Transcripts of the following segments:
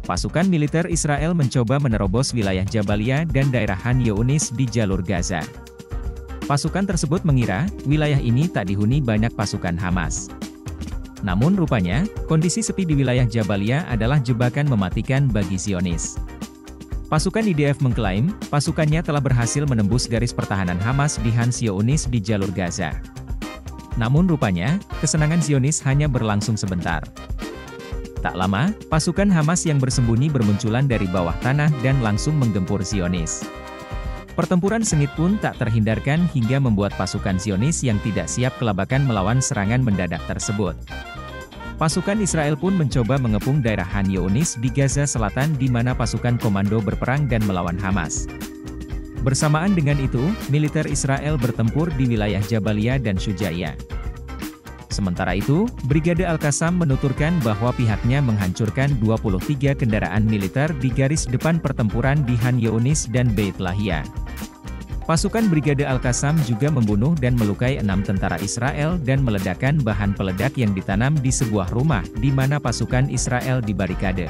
pasukan militer Israel mencoba menerobos wilayah Jabalia dan daerah Han Younis di jalur Gaza. Pasukan tersebut mengira, wilayah ini tak dihuni banyak pasukan Hamas. Namun rupanya, kondisi sepi di wilayah Jabalia adalah jebakan mematikan bagi Zionis. Pasukan IDF mengklaim, pasukannya telah berhasil menembus garis pertahanan Hamas di Han Younis di jalur Gaza. Namun rupanya, kesenangan Zionis hanya berlangsung sebentar. Tak lama, pasukan Hamas yang bersembunyi bermunculan dari bawah tanah dan langsung menggempur Zionis. Pertempuran sengit pun tak terhindarkan hingga membuat pasukan Zionis yang tidak siap kelabakan melawan serangan mendadak tersebut. Pasukan Israel pun mencoba mengepung daerah Han Younis di Gaza Selatan di mana pasukan komando berperang dan melawan Hamas. Bersamaan dengan itu, militer Israel bertempur di wilayah Jabalia dan Syujaiyah. Sementara itu, Brigade Al-Qassam menuturkan bahwa pihaknya menghancurkan 23 kendaraan militer di garis depan pertempuran di Han Younis dan Beit Lahia. Pasukan Brigade Al-Qassam juga membunuh dan melukai 6 tentara Israel dan meledakkan bahan peledak yang ditanam di sebuah rumah di mana pasukan Israel dibarikade.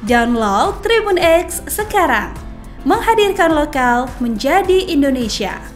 Download Tribun X sekarang, menghadirkan lokal menjadi Indonesia.